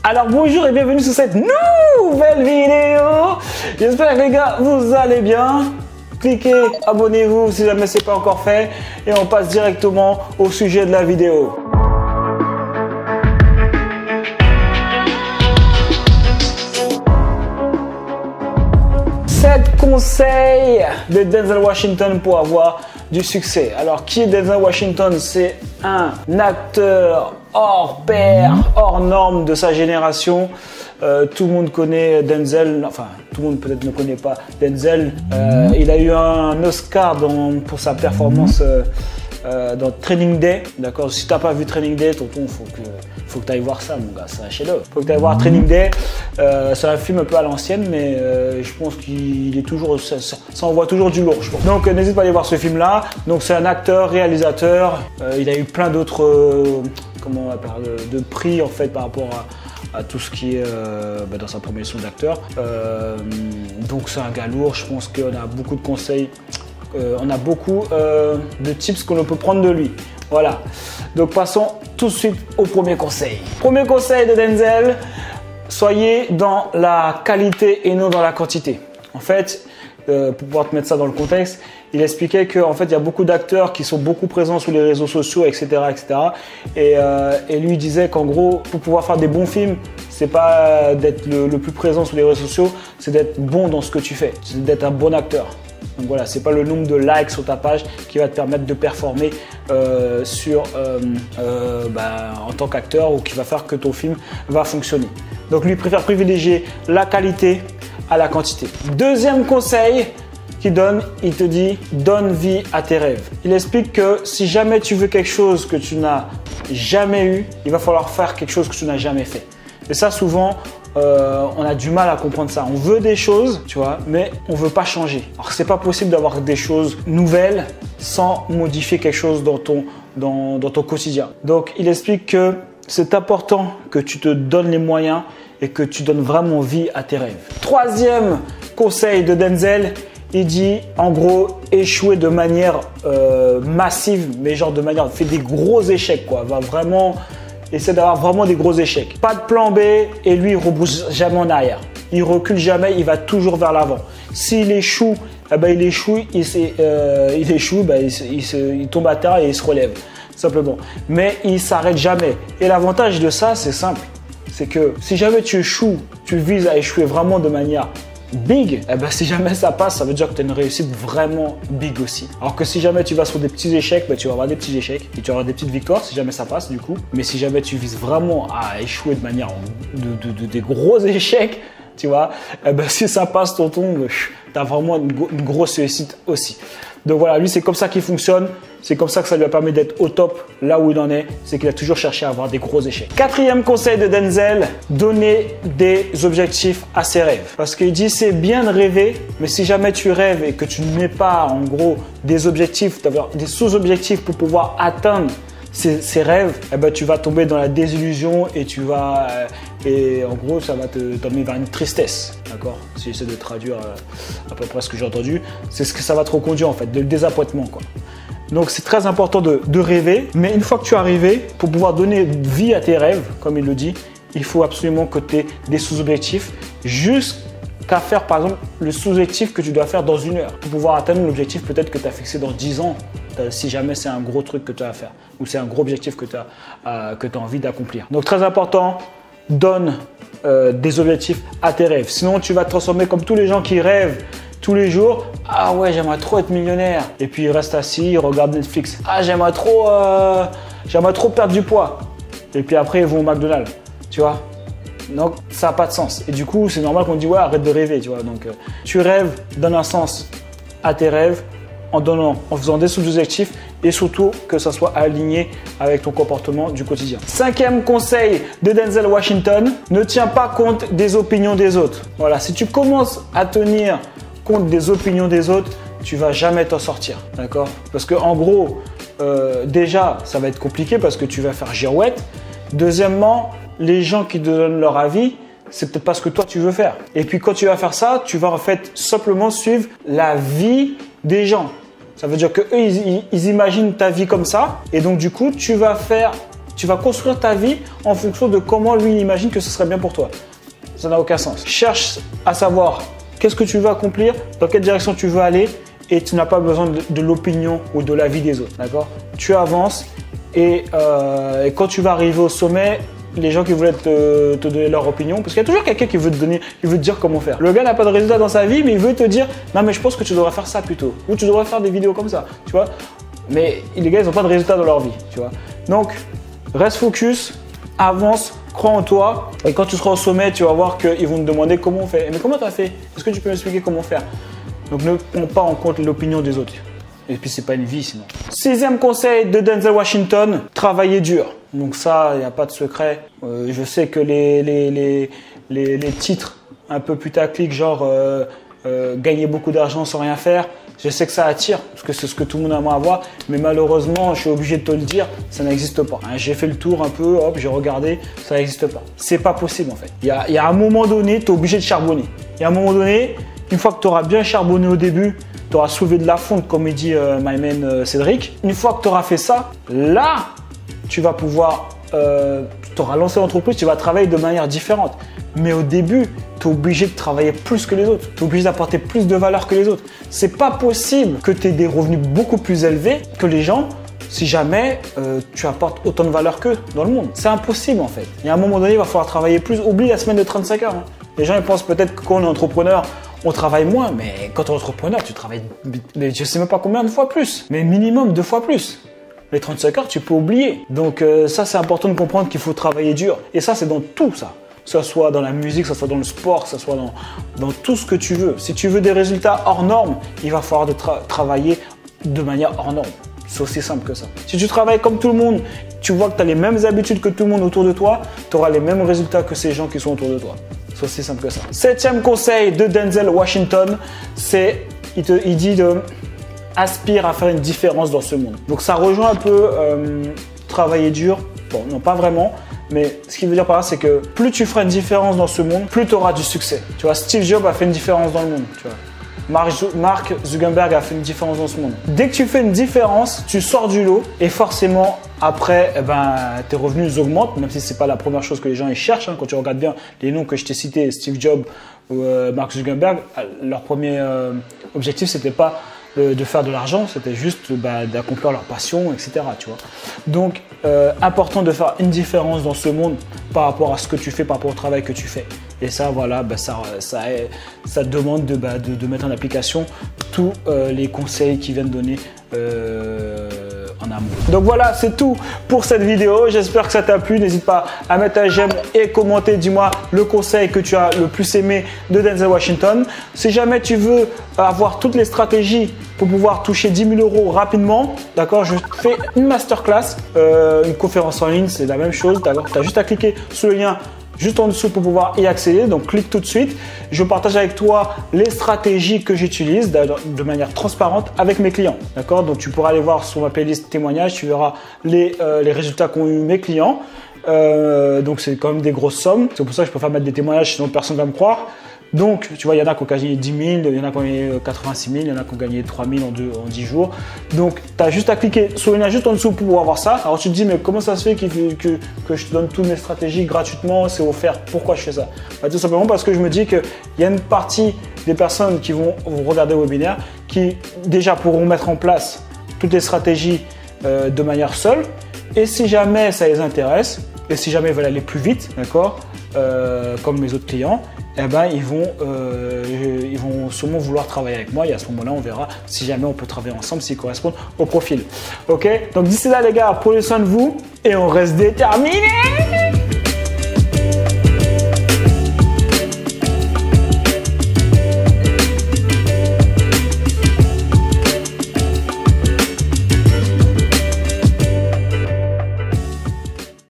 Alors bonjour et bienvenue sur cette nouvelle vidéo. J'espère que les gars vous allez bien. Cliquez, abonnez-vous si jamais ce n'est pas encore fait et on passe directement au sujet de la vidéo. Sept conseils de Denzel Washington pour avoir du succès. Alors, qui est Denzel Washington? C'est un acteur hors pair, hors norme de sa génération. Tout le monde connaît Denzel, enfin tout le monde peut-être ne connaît pas Denzel. Il a eu un Oscar pour sa performance dans Training Day. D'accord. Si t'as pas vu Training Day, tonton, faut que tu ailles voir ça, mon gars. C'est un chef-d'œuvre. Faut que tu ailles voir Training Day. C'est un film un peu à l'ancienne, mais je pense qu'il est toujours, ça envoie toujours du lourd, je pense. Donc n'hésite pas à aller voir ce film-là. Donc c'est un acteur, réalisateur. Il a eu plein d'autres, comment on va parler, de prix en fait par rapport à tout ce qui est dans sa promotion d'acteur. Donc c'est un gars lourd. Je pense qu'on a beaucoup de conseils. On a beaucoup de tips que l'on peut prendre de lui. Voilà. Donc passons tout de suite au premier conseil. Premier conseil de Denzel, soyez dans la qualité et non dans la quantité. En fait, pour pouvoir te mettre ça dans le contexte, il expliquait qu'en fait, il y a beaucoup d'acteurs qui sont beaucoup présents sur les réseaux sociaux, etc. etc. Et lui disait qu'en gros, pour pouvoir faire des bons films, c'est pas d'être le plus présent sur les réseaux sociaux, c'est d'être bon dans ce que tu fais, c'est d'être un bon acteur. Donc voilà, c'est pas le nombre de likes sur ta page qui va te permettre de performer en tant qu'acteur ou qui va faire que ton film va fonctionner. Donc lui préfère privilégier la qualité à la quantité. Deuxième conseil qu'il donne, il te dit donne vie à tes rêves. Il explique que si jamais tu veux quelque chose que tu n'as jamais eu, il va falloir faire quelque chose que tu n'as jamais fait. Et ça souvent, on a du mal à comprendre ça. On veut des choses, tu vois, mais on veut pas changer. Alors c'est pas possible d'avoir des choses nouvelles sans modifier quelque chose dans ton quotidien. Donc il explique que c'est important que tu te donnes les moyens et que tu donnes vraiment vie à tes rêves. Troisième conseil de Denzel, il dit en gros échouer de manière massive, mais genre de manière, fais des gros échecs quoi, va vraiment essaie d'avoir vraiment des gros échecs. Pas de plan B et lui il rebousse jamais en arrière. Il recule jamais, il va toujours vers l'avant. S'il échoue, il échoue, il tombe à terre et il se relève simplement. Mais il s'arrête jamais. Et l'avantage de ça, c'est simple, c'est que si jamais tu échoues, tu vises à échouer vraiment de manière big, si jamais ça passe, ça veut dire que tu as une réussite vraiment big aussi. Alors que si jamais tu vas sur des petits échecs, tu vas avoir des petits échecs et tu vas avoir des petites victoires si jamais ça passe du coup. Mais si jamais tu vises vraiment à échouer de manière des gros échecs, tu vois, si ça passe tonton, tu as vraiment une grosse réussite aussi. Donc voilà, lui c'est comme ça qu'il fonctionne, c'est comme ça que ça lui a permis d'être au top là où il en est, c'est qu'il a toujours cherché à avoir des gros échecs. Quatrième conseil de Denzel, donner des objectifs à ses rêves. Parce qu'il dit c'est bien de rêver, mais si jamais tu rêves et que tu ne mets pas en gros des objectifs, des sous-objectifs pour pouvoir atteindre ces rêves, tu vas tomber dans la désillusion et en gros ça va t'emmener vers une tristesse, d'accord? Si j'essaie de traduire à peu près ce que j'ai entendu, c'est ce que ça va te reconduire en fait, de désappointement quoi. Donc c'est très important de rêver, mais une fois que tu as rêvé, pour pouvoir donner vie à tes rêves, comme il le dit, il faut absolument que tu aies des sous-objectifs jusqu'à faire par exemple le sous-objectif que tu dois faire dans 1 heure pour pouvoir atteindre l'objectif peut-être que tu as fixé dans 10 ans. Si jamais c'est un gros truc que tu as à faire ou c'est un gros objectif que tu as envie d'accomplir. Donc très important, donne des objectifs à tes rêves. Sinon tu vas te transformer comme tous les gens qui rêvent tous les jours. Ah ouais, j'aimerais trop être millionnaire. Et puis ils restent assis, ils regardent Netflix. Ah j'aimerais trop perdre du poids. Et puis après ils vont au McDonald's, tu vois. Donc ça n'a pas de sens. Et du coup c'est normal qu'on dise ouais arrête de rêver, tu vois. Donc tu rêves, donne un sens à tes rêves. En faisant des sous-objectifs et surtout que ça soit aligné avec ton comportement du quotidien. Cinquième conseil de Denzel Washington, ne tiens pas compte des opinions des autres. Voilà, si tu commences à tenir compte des opinions des autres, tu vas jamais t'en sortir, d'accord? Parce que en gros, déjà, ça va être compliqué parce que tu vas faire girouette. Deuxièmement, les gens qui te donnent leur avis, c'est peut-être pas ce que toi tu veux faire. Et puis quand tu vas faire ça, tu vas en fait simplement suivre la vie des gens. Ça veut dire que eux, ils imaginent ta vie comme ça. Et donc, du coup, tu vas faire Tu vas construire ta vie en fonction de comment lui il imagine que ce serait bien pour toi. Ça n'a aucun sens. Cherche à savoir qu'est-ce que tu veux accomplir, dans quelle direction tu veux aller et tu n'as pas besoin de l'opinion ou de l'avis des autres. D'accord? Tu avances et quand tu vas arriver au sommet, les gens qui voulaient te donner leur opinion, parce qu'il y a toujours quelqu'un qui veut te dire comment faire. Le gars n'a pas de résultat dans sa vie, mais il veut te dire non mais je pense que tu devrais faire ça plutôt, ou tu devrais faire des vidéos comme ça, tu vois. Mais les gars ils n'ont pas de résultat dans leur vie, tu vois. Donc reste focus, avance, crois en toi, et quand tu seras au sommet, tu vas voir qu'ils vont te demander comment on fait. Mais comment tu as fait? Est-ce que tu peux m'expliquer comment faire? Donc ne prends pas en compte l'opinion des autres. Et puis c'est pas une vie sinon. 6e conseil de Denzel Washington, travailler dur. Donc ça, il n'y a pas de secret. Je sais que les titres un peu putaclic, genre gagner beaucoup d'argent sans rien faire, je sais que ça attire, parce que c'est ce que tout le monde aimerait avoir, mais malheureusement, je suis obligé de te le dire, ça n'existe pas. J'ai fait le tour un peu, hop, j'ai regardé, ça n'existe pas. C'est pas possible en fait. Il y a un moment donné, tu es obligé de charbonner. Il y a un moment donné, une fois que tu auras bien charbonné au début, tu auras soulevé de la fonte, comme il dit my man Cédric. Une fois que tu auras fait ça, là, tu vas pouvoir, tu auras lancé l'entreprise, tu vas travailler de manière différente. Mais au début, tu es obligé de travailler plus que les autres. Tu es obligé d'apporter plus de valeur que les autres. C'est pas possible que tu aies des revenus beaucoup plus élevés que les gens si jamais tu apportes autant de valeur qu'eux dans le monde. C'est impossible en fait. Il y a un moment donné, il va falloir travailler plus. Oublie la semaine de 35 heures. Hein. Les gens ils pensent peut-être que quand on est entrepreneur, on travaille moins, mais quand tu es entrepreneur, tu travailles, mais je ne sais même pas combien de fois plus, mais minimum 2 fois plus. Les 35 heures, tu peux oublier. Donc ça, c'est important de comprendre qu'il faut travailler dur. Et ça, c'est dans tout ça. Que ce soit dans la musique, que ce soit dans le sport, que ce soit dans tout ce que tu veux. Si tu veux des résultats hors normes, il va falloir travailler de manière hors norme. C'est aussi simple que ça. Si tu travailles comme tout le monde, tu vois que tu as les mêmes habitudes que tout le monde autour de toi, tu auras les mêmes résultats que ces gens qui sont autour de toi. C'est aussi simple que ça. 7e conseil de Denzel Washington, c'est il dit de aspire à faire une différence dans ce monde. Donc ça rejoint un peu travailler dur. Bon, non pas vraiment, mais ce qu'il veut dire par là, c'est que plus tu feras une différence dans ce monde, plus tu auras du succès. Tu vois, Steve Jobs a fait une différence dans le monde. Tu vois. Mark Zuckerberg a fait une différence dans ce monde. Dès que tu fais une différence, tu sors du lot et forcément après, tes revenus augmentent, même si ce n'est pas la première chose que les gens ils cherchent. Hein. Quand tu regardes bien les noms que je t'ai cités, Steve Jobs ou Mark Zuckerberg, leur premier objectif, c'était pas de faire de l'argent, c'était juste d'accomplir leur passion, etc. Tu vois. Donc, important de faire une différence dans ce monde par rapport à ce que tu fais, par rapport au travail que tu fais. Et ça, voilà, ça demande de mettre en application tous les conseils qui viennent donner en amont. Donc voilà, c'est tout pour cette vidéo. J'espère que ça t'a plu. N'hésite pas à mettre un j'aime et commenter. Dis-moi le conseil que tu as le plus aimé de Denzel Washington. Si jamais tu veux avoir toutes les stratégies pour pouvoir toucher 10 000 € rapidement, d'accord, je fais une masterclass, une conférence en ligne, c'est la même chose. Tu as juste à cliquer sur le lien juste en dessous pour pouvoir y accéder. Donc clique tout de suite. Je partage avec toi les stratégies que j'utilise de manière transparente avec mes clients. D'accord? Donc tu pourras aller voir sur ma playlist témoignages, tu verras les résultats qu'ont eu mes clients. Donc c'est quand même des grosses sommes. C'est pour ça que je préfère mettre des témoignages sinon personne ne va me croire. Donc, tu vois, il y en a qui ont gagné 10 000, il y en a qui ont gagné 86 000, il y en a qui ont gagné 3 000 en 10 jours. Donc, tu as juste à cliquer sur le lien juste en dessous pour pouvoir voir ça. Alors, tu te dis, mais comment ça se fait que je te donne toutes mes stratégies gratuitement, c'est offert? Pourquoi je fais ça? Tout simplement parce que je me dis qu'il y a une partie des personnes qui vont regarder le webinaire qui, déjà, pourront mettre en place toutes les stratégies de manière seule. Et si jamais ça les intéresse, et si jamais ils veulent aller plus vite, d'accord, comme mes autres clients, eh ben, ils vont sûrement vouloir travailler avec moi et à ce moment-là, on verra si jamais on peut travailler ensemble, s'ils correspondent au profil. Ok? Donc d'ici là, les gars, prenez soin de vous et on reste déterminés.